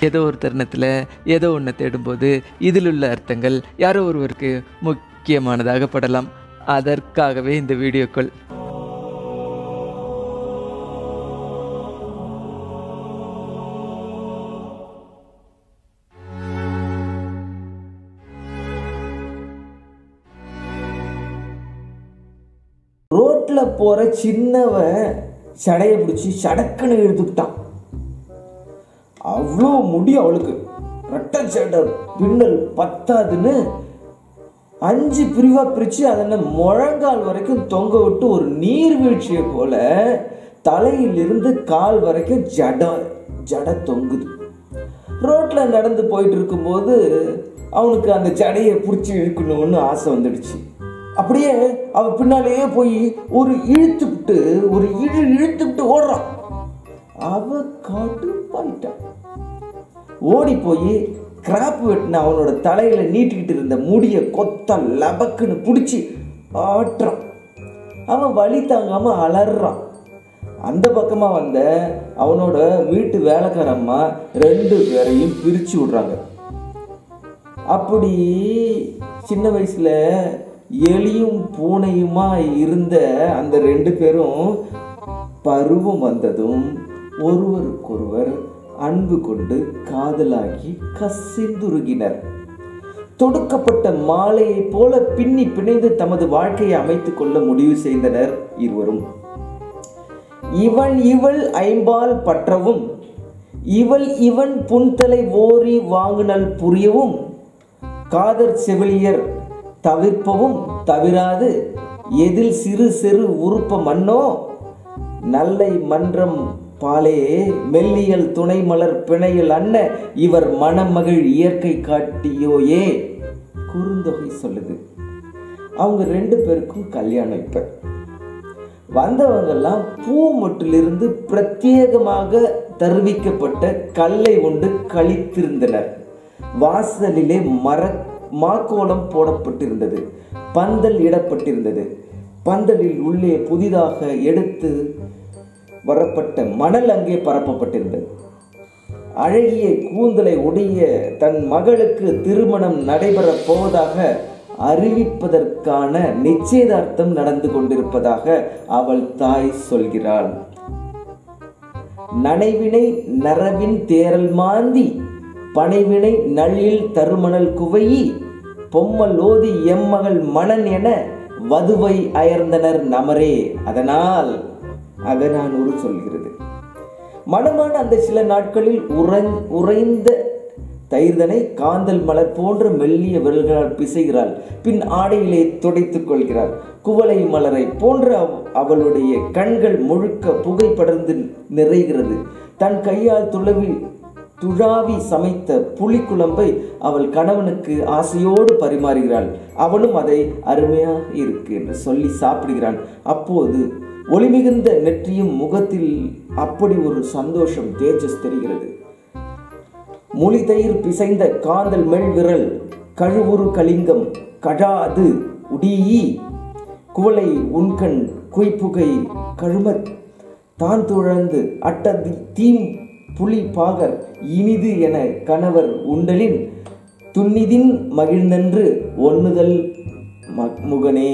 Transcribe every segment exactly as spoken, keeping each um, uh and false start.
ஏதோ ஒரு தருணத்தில் ஏதோ ஒன்று தேடும்போது இதில் உள்ள அர்த்தங்கள் யாரோ ஒருவருக்கு முக்கியமானதாக படலாம். அதற்காகவே இந்த வீடியோக்கள். ரோட்டில் போகிற சின்னவன் சடையை பிடிச்சி சடக்குன்னு இழுத்துக்கிட்டான். அவ்வளோ முடி அவளுக்கு, ரெட்டை சடை பின்னல் பத்தாதுன்னு அஞ்சு பிரிவாக பிரித்து அதனை முழங்கால் வரைக்கும் தொங்க விட்டு ஒரு நீர்வீழ்ச்சியை போல தலையிலிருந்து கால் வரைக்கும் ஜட ஜட தொங்குது. ரோட்டில் நடந்து போயிட்டு இருக்கும்போது அவனுக்கு அந்த ஜடையை பிடிச்சி இழுக்கணும்னு ஆசை வந்துடுச்சு. அப்படியே அவ பின்னாலேயே போய் ஒரு இழுத்துக்கிட்டு ஒரு இழு இழுத்துக்கிட்டு ஓடுறான். அவ காட்டு போயிட்டான். ஓடி போய் கிராப் வெட்டின அவனோட தலையில நீட்டிக்கிட்டு இருந்த முடிய கொத்த லபக்குன்னு பிடிச்சி ஆட்டுறான். அவன் வலி தாங்காம அலறான். அந்த பக்கமா வந்த அவனோட வீட்டு வேலைக்காரம்மா ரெண்டு பேரையும் பிரிச்சு விடுறாங்க. அப்படி சின்ன வயசுல எலியும் பூனையுமா இருந்த அந்த ரெண்டு பேரும் பருவம் வந்ததும் ஒருவருக்கொருவர் அன்பு கொண்டு காதலாகி கசிந்துருகினர். தொடுக்கப்பட்ட மாலையை போல பின்னி பிணைந்து தமது வாழ்க்கையை அமைத்துக் கொள்ள முடிவு செய்தனர் இருவரும். இவன் இவள் ஐம்பால் பற்றவும் இவள் இவன் புன்தலை ஓரி வாங்குனல் புரியவும் காதற் செவிலியர் தவிர்ப்பவும் தவிராது எதில் சிறு சிறு உறுப்ப மன்னோ நல்லை மன்றம் பாலே மெல்லியல் துணை மலர் பிணையல் அன்ன இவர் மணமகிழ் இயற்கை காட்டியோயே குறுந்தொகை சொல்லுது. அவங்க ரெண்டு பேருக்கும் கல்யாணம். இப்ப வந்தவங்கெல்லாம் பூமொட்டிலிருந்து பிரத்யேகமாக தருவிக்கப்பட்ட கல்லை உண்டு கழித்திருந்தனர். வாசலிலே மர மாக்கோலம் போடப்பட்டிருந்தது. பந்தல் இடப்பட்டிருந்தது. பந்தலில் உள்ளே புதிதாக எடுத்து வரப்பட்ட மணல் அங்கே பரப்பப்பட்டிருந்தது. அழகிய கூந்தலை உடைய தன் மகளுக்கு திருமணம் நடைபெறப் போவதாக அறிவிப்பதற்கான நிச்சயதார்த்தம் நடந்து கொண்டிருப்பதாக அவள் தாய் சொல்கிறாள். நனைவினை நரவின் தேரல் மாந்தி பனைவினை நளில் தருமணல் குவையி பொம்மல் ஓதி எம்மகள் மணன் என வதுவை அயர்ந்தனர் நமரே. அதனால் அகநானூறு சொல்கிறது. மனமான அந்த சில நாட்களில் உறைந்த தயிர்தனை காந்தல் மலர் போன்ற மெல்லிய விரல்களால் பிசைகிறாள். பின் ஆடையிலே துடைத்துக் கொள்கிறாள். குவளை மலரை போன்ற அவளுடைய கண்கள் முழுக்க புகை படர்ந்து நிறைகிறது. தன் கையால் துளவி துழாவி சமைத்த புளிக்குழம்பை அவள் கணவனுக்கு ஆசையோடு பரிமாறுகிறாள். அவனும் அதை அருமையாக இருக்கு என்று சொல்லி சாப்பிடுகிறான். அப்போது ஒளிமிகுந்த நெற்றியும் முகத்தில் அப்படி ஒரு சந்தோஷம் தேஜஸ் தெரிகிறது. மொழி தயிர் பிசைந்த காந்தல் மெல் விரல் கழுவுறு கலிங்கம் கடாது உடியி குவளை உண்கண் குய்ப்புகை கழுமத் தான் துழந்து அட்டதி தீம் புலி பாகர் இனிது என கணவர் உண்டலின் துன்னிதின் மகிழ்ந்தன்று ஒண்ணுதல் முகனே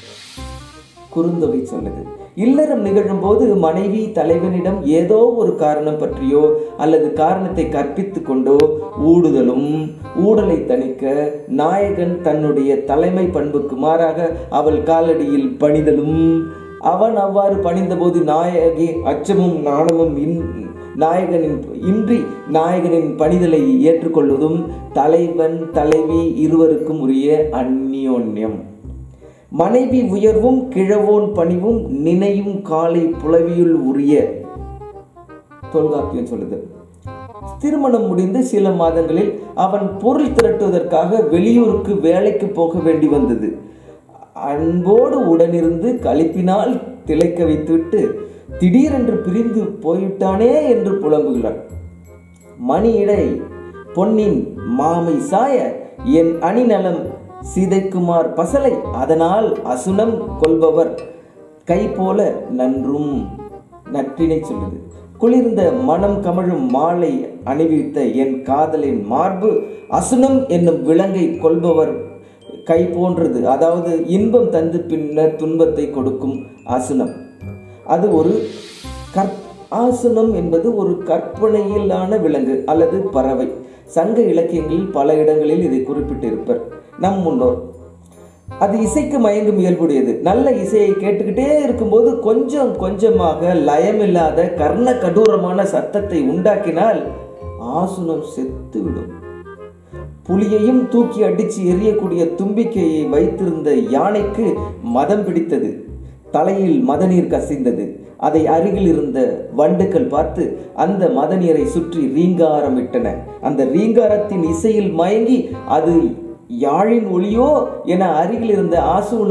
குறுந்தொகை சொல்லுது. இல்லறம் நிகழும் போது மனைவி தலைவனிடம் ஏதோ ஒரு காரணம் பற்றியோ அல்லது காரணத்தை கற்பித்து கொண்டோ ஊடுதலும் ஊடலை தணிக்க நாயகன் தன்னுடைய தலைமை பண்புக்கு மாறாக அவள் காலடியில் பணிதலும் அவன் அவ்வாறு பணிந்த போது நாயகி அச்சமும் நாணமும் நாயகனின் இன்றி நாயகனின் பணிதலை ஏற்றுக்கொள்வதும் தலைவன் தலைவி இருவருக்கும் உரிய அந்நியோன்யம். மனைவி உயர்வும் கிழவோன் பணிவும் நினையும் காலை புலவியுள் உரிய தொல்காப்பியம் சொல்லுது. திருமணம் முடிந்து சில மாதங்களில் அவன் பொருள் திரட்டுவதற்காக வெளியூருக்கு வேலைக்கு போக வேண்டி வந்தது. அன்போடு உடனிருந்து களிப்பினால் திளைக்க வைத்துவிட்டு திடீரென்று பிரிந்து போய்விட்டானே என்று புலம்புகிறான். மணியிடை பொன்னின் மாமை சாய என் அணிநலம் சீதைக்குமார் பசலை அதனால் அசுனம் கொள்பவர் கை போல நன்றும் நற்றினை சொல்லுது. குளிர்ந்த மனம் கமழும் மாலை அணிவித்த என் காதலின் மார்பு அசுனம் என்னும் விலங்கை கொள்பவர் கை போன்றது. அதாவது இன்பம் தந்து பின்னர் துன்பத்தை கொடுக்கும் அசுனம். அது ஒரு கற் ஆசுனம் என்பது ஒரு கற்பனையிலான விலங்கு அல்லது பறவை. சங்க இலக்கியங்களில் பல இடங்களில் இதை குறிப்பிட்டிருப்பர் நம் முன்னோர். அது இசைக்கு மயங்கும் இயல்புடையது. நல்ல இசையை கேட்டுக்கிட்டே இருக்கும்போது கொஞ்சம் கொஞ்சமாக லயமில்லாத கர்ண கடூரமான சத்தத்தை உண்டாக்கினால் ஆசுனம் செத்துவிடும். புலியையும் தூக்கி அடிச்சு எறியக்கூடிய தும்பிக்கையை வைத்திருந்த யானைக்கு மதம் பிடித்தது. தலையில் மதநீர் கசிந்தது. அதை அருகில் இருந்த வண்டுகள் பார்த்து அந்த மதநீரை சுற்றி ரீங்காரம் இட்டன. அந்த ரீங்காரத்தின் இசையில் மயங்கி அது யாழின் ஒளியோ என அருகில் இருந்த ஆசுவன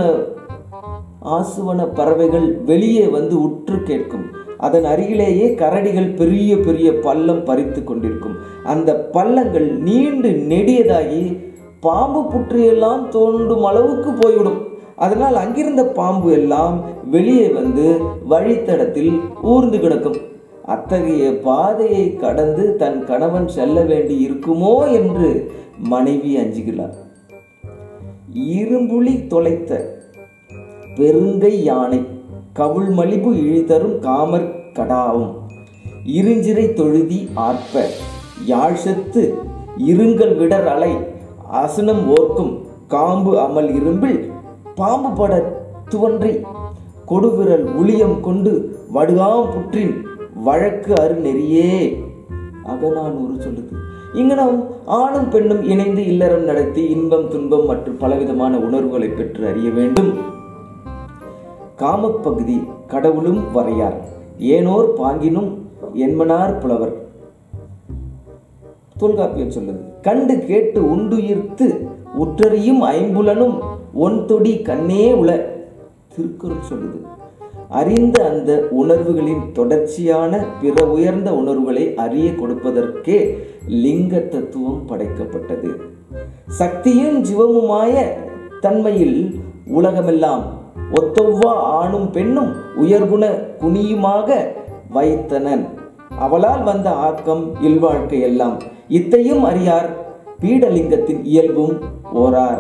ஆசுவன பறவைகள் வெளியே வந்து உற்று கேட்கும். அதன் அருகிலேயே கரடிகள் பெரிய பெரிய பள்ளம் பறித்து கொண்டிருக்கும். அந்த பள்ளங்கள் நீண்டு நெடியதாகி பாம்பு புற்றையெல்லாம் தோண்டும் அளவுக்கு போய்விடும். அதனால் அங்கிருந்த பாம்பு எல்லாம் வெளியே வந்து வழித்தடத்தில் ஊர்ந்து கிடக்கும். அத்தகைய பாதையை கடந்து தன் கணவன் செல்ல வேண்டி இருக்குமோ என்று மனைவி அஞ்சுகிறார். இரும்புலி தொலைத்த பெருங்கை யானை கவுள் மலிபு இழிதரும் காமர் கடாவும் இருஞ்சிறை தொழுதி ஆர்ப்ப யாழ் செத்து இருங்கல் விடர் அலை அசுனம் ஓர்க்கும் காம்பு அமல் இரும்பில் பாம்பு பட துவன்றி கொடுவிரல் உளியம் கொண்டு வடுகாம் புற்றின் வழக்கு அரு நெறியே அகநானூறு சொல்லுது. இங்கு நாம் ஆணும் பெண்ணும் இணைந்து இல்லறம் நடத்தி இன்பம் துன்பம் மற்றும் பலவிதமான உணர்வுகளை பெற்று அறிய வேண்டும். காமப்பகுதி கடவுளும் வரையார் ஏனோர் பாங்கினும் என்மனார் புலவர். தொல்காப்பியம் சொல்லுது. கண்டு கேட்டு உண்டுயிர்த்து உற்றறியும் ஐம்புலனும் ஒன் தொடி கண்ணே உள. திருக்குறள் சொல்லுது. அறிந்த அந்த உணர்வுகளின் தொடர்ச்சியான பிற உயர்ந்த உணர்வுகளை அறிய கொடுப்பதற்கே லிங்க தத்துவம் படைக்கப்பட்டது. சக்தியும் ஜீவமுமாய தன்மையில் உலகமெல்லாம் ஒத்தொவ்வா ஆணும் பெண்ணும் உயர்குண குனியுமாக வைத்தனன். அவளால் வந்த ஆக்கம் இல்வாழ்க்கை எல்லாம் இத்தையும் அறியார் பீடலிங்கத்தின் இயல்பும் ஓரார்.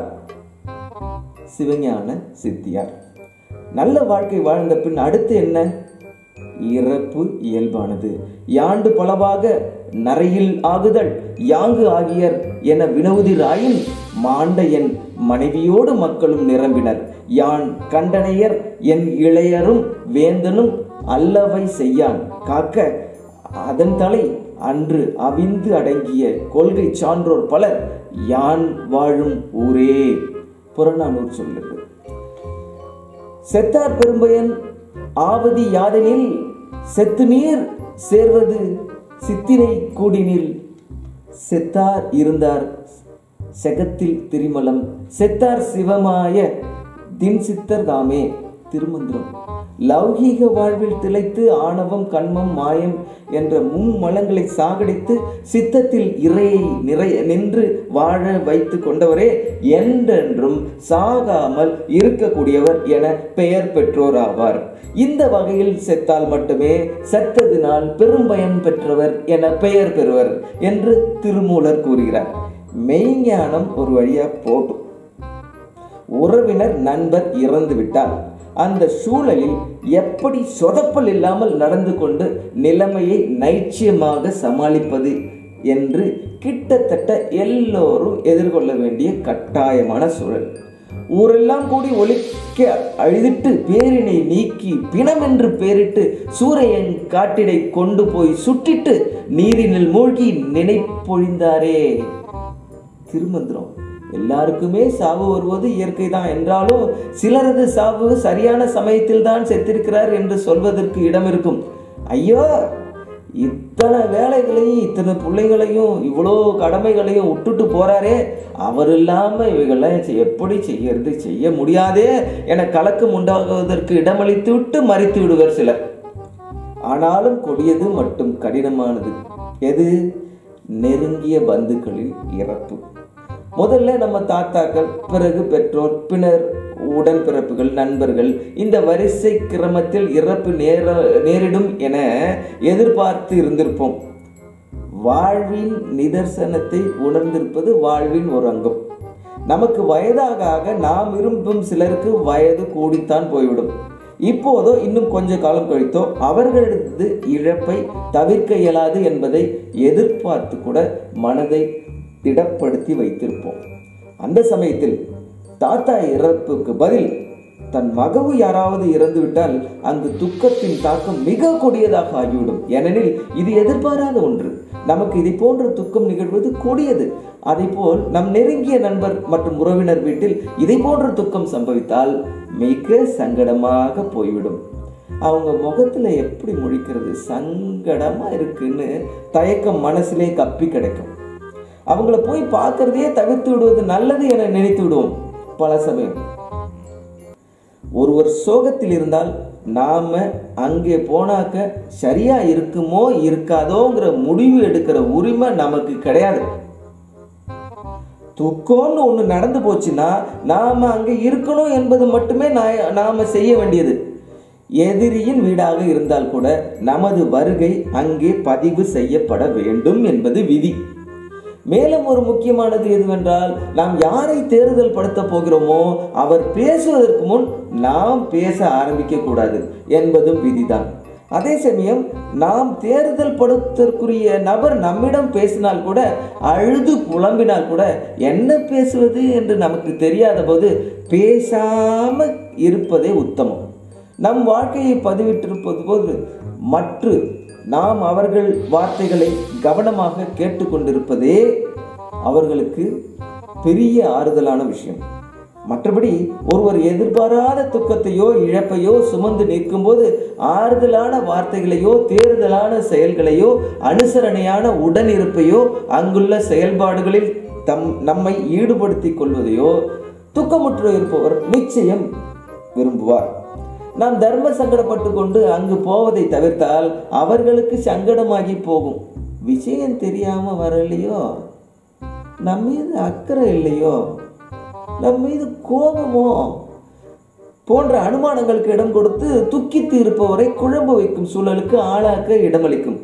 சிவஞான சித்தியார். நல்ல வாழ்க்கை வாழ்ந்த பின் அடுத்து என்ன? இறப்பு இயல்பானது. யாண்டு பலவாக நரையில் ஆகுதல் யாங்கு ஆகியர் என வினவுதிராயின் மாண்ட என் மனைவியோடு மக்களும் நிரம்பினர். யான் கண்டனையர் என் இளையரும் வேந்தனும் அல்லவை செய்யான் காக்க அதன் தலை அன்று அவிந்து அடங்கிய கொள்கை சான்றோர் பலர் யான் வாழும் ஊரே. புறநானூறு சொல்லுது. செத்தார் பெரும்பயன் ஆவதி யாதெனில் செத்து நீர் சேர்வது சித்திரை கூடினில். செத்தார் இருந்தார் செகத்தில் திரிமலம் செத்தார் சிவமாய தின் சித்தர் தாமே. திருமந்திரம். லௌகீக வாழ்வில் திளைத்து ஆணவம் கண்மம் மாயம் என்ற மும்மலங்களை சாகடித்து சித்தத்தில் இறையை நிறைய நின்று வாழ வைத்து கொண்டவரே என்றென்றும் சாகாமல் இருக்கக்கூடியவர் என பெயர் பெற்றோர் ஆவார். இந்த வகையில் செத்தால் மட்டுமே செத்ததினால் பெரும் பயன் பெற்றவர் என பெயர் பெறுவர் என்று திருமூலர் கூறுகிறார். மெய்ஞானம் ஒரு வழியா போட்டும். உறவினர் நண்பர் இறந்து விட்டால் அந்த சூழலில் எப்படி சொதப்பல் இல்லாமல் நடந்து கொண்டு நிலைமையை நைச்சியமாக சமாளிப்பது என்று கிட்டத்தட்ட எல்லோரும் எதிர்கொள்ள வேண்டிய கட்டாயமான சூழல். ஊரெல்லாம் கூடி ஒலிக்க அழுதிட்டு பேரினை நீக்கி பிணம் என்று பேரிட்டு சூரியன் காட்டிடை கொண்டு போய் சுட்டிட்டு நீரினில் மூழ்கி நினைப்பொழிந்தாரே. திருமந்திரம். எல்லாருக்குமே சாவு வருவது இயற்கை தான் என்றாலும் சிலரது சாவு சரியான சமயத்தில் தான் செத்திருக்கிறார் என்று சொல்வதற்கு இடம் இருக்கும். ஐயோ, இத்தனை வேலைகளையும் இத்தனை பிள்ளைகளையும் இவ்வளோ கடமைகளையும் விட்டுட்டு போறாரே, அவர் இல்லாம இவைகள்லாம் எப்படி செய்யறது, செய்ய முடியாதே என கலக்கம் உண்டாகுவதற்கு இடமளித்து விட்டு மறித்து விடுவர் சிலர். ஆனாலும் கொடியது மட்டும் கடினமானது எது? நெருங்கிய பந்துக்களின் இறப்பு. முதல்ல நம்ம தாத்தாக்கள், பிறகு பெற்றோர், பின்னர் உடன்பிறப்புகள், நண்பர்கள், இந்த வரிசை கிரமத்தில் இறப்பு நேர நேரிடும் என எதிர்பார்த்து இருந்திருப்போம். வாழ்வின் நிதர்சனத்தை உணர்ந்திருப்பது வாழ்வின் ஒரு அங்கம். நமக்கு வயதாக ஆக நாம் விரும்பும் சிலருக்கு வயது கூடித்தான் போய்விடும். இப்போதோ இன்னும் கொஞ்ச காலம் கழித்தோ அவர்களது இழப்பை தவிர்க்க இயலாது என்பதை எதிர்பார்த்து கூட மனதை திடப்படுத்தி வைத்திருப்போம். அந்த சமயத்தில் தாத்தா இறப்புக்கு பதில் தன் மகவு யாராவது இறந்துவிட்டால் அங்கு துக்கத்தின் தாக்கம் மிக கொடியதாக ஆகிவிடும். ஏனெனில் இது எதிர்பாராத ஒன்று. நமக்கு இதை போன்ற துக்கம் நிகழ்வது கொடியது. அதை போல் நம் நெருங்கிய நண்பர் மற்றும் உறவினர் வீட்டில் இதை போன்ற துக்கம் சம்பவித்தால் மிக சங்கடமாக போய்விடும். அவங்க முகத்துல எப்படி முழிக்கிறது, சங்கடமா இருக்குன்னு தயக்கம் மனசிலே கப்பி கிடைக்கும். அவங்கள போய் பார்க்கறதையே தவிர்த்து விடுவது நல்லது என நினைத்து விடுவோம். பல சமயம் ஒருவர் சோகத்தில் இருந்தால் நாம அங்கே போனாக்க சரியா இருக்குமோ இருக்காதோங்கிற முடிவு எடுக்கிற உரிமை நமக்கு கிடையாது. துக்கம்னு ஒண்ணு நடந்து போச்சுன்னா நாம அங்க இருக்கணும் என்பது மட்டுமே நாம செய்ய வேண்டியது. எதிரியின் வீடாக இருந்தால் கூட நமது வருகை அங்கே பதிவு செய்யப்பட வேண்டும் என்பது விதி. மேலும் ஒரு முக்கியமானது எதுவென்றால், நாம் யாரை தேர்தல் படுத்த போகிறோமோ அவர் பேசுவதற்கு முன் நாம் பேச ஆரம்பிக்க கூடாது என்பதும் விதிதான். அதே சமயம் நாம் தேர்தல் படுத்தற்குரிய நபர் நம்மிடம் பேசினால் கூட, அழுது புலம்பினால் கூட என்ன பேசுவது என்று நமக்கு தெரியாத போது பேசாம இருப்பதே உத்தமம். நம் வாழ்க்கையை பதிவிட்டிருப்பது போது மற்ற நாம் அவர்கள் வார்த்தைகளை கவனமாக கேட்டுக்கொண்டிருப்பதே அவர்களுக்கு பெரிய ஆறுதலான விஷயம். மற்றபடி ஒருவர் எதிர்பாராத துக்கத்தையோ இழப்பையோ சுமந்து நிற்கும் போது ஆறுதலான வார்த்தைகளையோ தேர்தலான செயல்களையோ அனுசரணையான உடனிருப்பையோ அங்குள்ள செயல்பாடுகளில் தம் நம்மை ஈடுபடுத்திக் கொள்வதையோ துக்கமுற்று இருப்பவர் நிச்சயம் விரும்புவார். நாம் தர்ம சங்கடப்பட்டு கொண்டு அங்கு போவதை தவிர்த்தால் அவர்களுக்கு சங்கடமாகி போகும். விஷயம் தெரியாம வரலையோ, நம்ம மீது அக்கறை இல்லையோ, நம் மீது கோபமோ போன்ற அனுமானங்களுக்கு இடம் கொடுத்து துக்கித்து இருப்பவரை குழம்பு வைக்கும் சூழலுக்கு ஆளாக்க இடமளிக்கும்.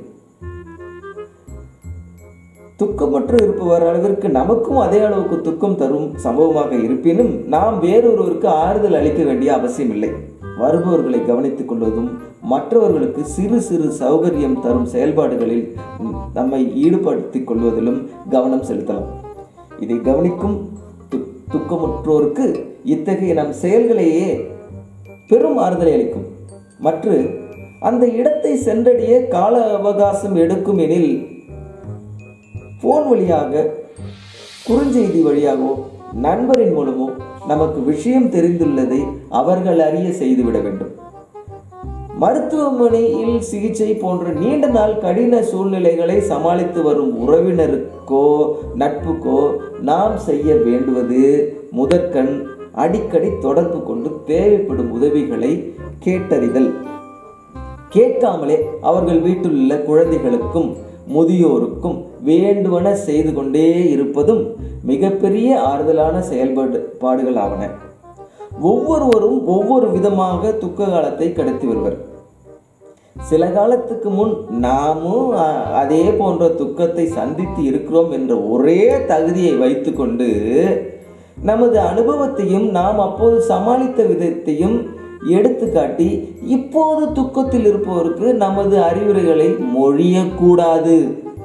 துக்கமற்று இருப்பவர் அளவிற்கு நமக்கும் அதே அளவுக்கு துக்கம் தரும் சம்பவமாக இருப்பினும் நாம் வேறொருவருக்கு ஆறுதல் அளிக்க வேண்டிய அவசியம் இல்லை. வருபவர்களை கவனித்துக் கொள்வதும் மற்றவர்களுக்கு சிறு சிறு சௌகரியம் தரும் செயல்பாடுகளில் நம்மை ஈடுபடுத்திக் கொள்வதிலும் கவனம் செலுத்தலாம். இதை கவனிக்கும் துக்கமுற்றோருக்கு இத்தகைய நம் செயல்களையே பெரும் ஆறுதலை அளிக்கும். மற்றும் அந்த இடத்தை சென்றடைய கால அவகாசம் எடுக்கும் எனில் போன் வழியாக, குறுஞ்செய்தி வழியாகவோ, நண்பரின் மூலமோ நமக்கு விஷயம் தெரிந்துள்ளதை அவர்கள் அறிய செய்துவிட வேண்டும். மருத்துவமனையில் சிகிச்சை போன்ற நீண்ட நாள் கடின சூழ்நிலைகளை சமாளித்து வரும் உறவினருக்கோ நட்புக்கோ நாம் செய்ய வேண்டுவது முதற்கண் அடிக்கடி தொடர்பு கொண்டு தேவைப்படும் உதவிகளை கேட்டறிதல். கேட்காமலே அவர்கள் வீட்டில் உள்ள குழந்தைகளுக்கும் முதியோருக்கும் வேண்டுவன செய்து கொண்டே இருப்பதும் மிகப்பெரிய ஆறுதலான செயல்பாடு பாடுகள் ஆவன. ஒவ்வொருவரும் ஒவ்வொரு விதமாக துக்க காலத்தை கடத்தி வருவர். சில காலத்துக்கு முன் நாமும் அதே போன்ற துக்கத்தை சந்தித்து இருக்கிறோம் என்ற ஒரே தகுதியை வைத்துக்கொண்டு நமது அனுபவத்தையும் நாம் அப்போது சமாளித்த விதத்தையும் எடுத்துக்காட்டி இப்போது துக்கத்தில் இருப்பவருக்கு நமது அறிவுரைகளை மொழியக்கூடாது.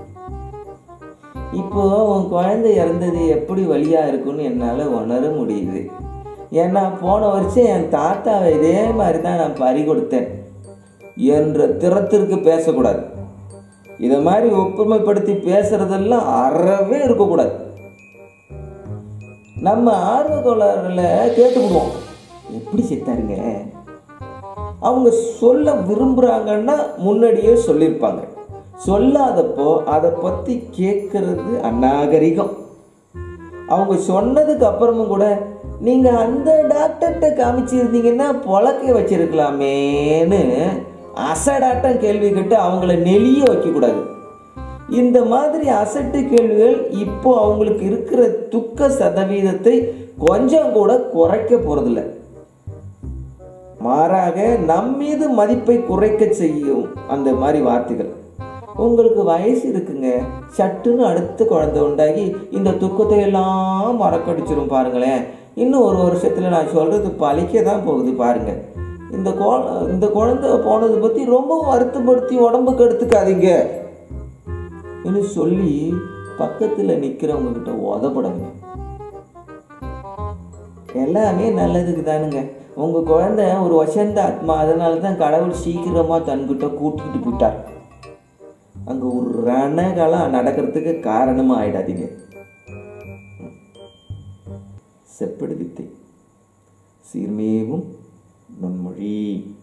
இப்போ உன் குழந்தை இறந்தது எப்படி வழியா இருக்குன்னு என்னால் உணர முடியுது. ஏன்னா போன வருஷம் என் தாத்தாவை இதே மாதிரி தான் நான் பறி கொடுத்தேன் என்ற திறத்திற்கு பேசக்கூடாது. இதை மாதிரி ஒப்புமைப்படுத்தி பேசுறதெல்லாம் அறவே இருக்கக்கூடாது. நம்ம ஆர்வ கோளாறுல கேட்டுக்கிடுவோம், எப்படி செத்தாருங்க, அவங்க சொல்ல விரும்புறாங்கன்னா முன்னாடியே சொல்லியிருப்பாங்க. சொல்லாதப்போ அதை பற்றி கேட்கறது அநாகரிகம். அவங்க சொன்னதுக்கு அப்புறமும் கூட நீங்கள் அந்த டாக்டர்கிட்ட காமிச்சிருந்தீங்கன்னா பொழக்க வச்சிருக்கலாமேன்னு அசடாட்டம் கேள்வி கேட்டு அவங்கள நெளிய வைக்கக்கூடாது. இந்த மாதிரி அசட்டு கேள்விகள் இப்போ அவங்களுக்கு இருக்கிற துக்க சதவீதத்தை கொஞ்சம் கூட குறைக்க போறதில்லை. மாறாக நம்மீது மதிப்பை குறைக்க செய்யும் அந்த மாதிரி வார்த்தைகள். உங்களுக்கு வயசு இருக்குங்க, சட்டுன்னு அடுத்த குழந்தை உண்டாகி இந்த துக்கத்தை எல்லாம் மறக்கடிச்சிடும் பாருங்களேன். இன்னும் ஒரு வருஷத்துல நான் சொல்றது பழிக்க தான் போகுது பாருங்க. இந்த கொ இந்த குழந்தை போனதை பத்தி ரொம்ப வருத்தப்படுத்தி உடம்புக்கு எடுத்துக்காதீங்க என்று சொல்லி பக்கத்துல நிக்கிறவங்க கிட்ட உதப்படங்க. எல்லாமே நல்லதுக்கு தானுங்க. உங்க குழந்தை ஒரு வசந்த ஆத்மா, அதனால தான் கடவுள் சீக்கிரமா தன்கிட்ட கூட்டிட்டு போயிட்டார். அங்க ஒரு ரணகாலம் நடக்கிறதுக்கு காரணமா ஆயிடாதீங்க. செப்பெடு வித்தை சீர்மேவும் நன்மொழி.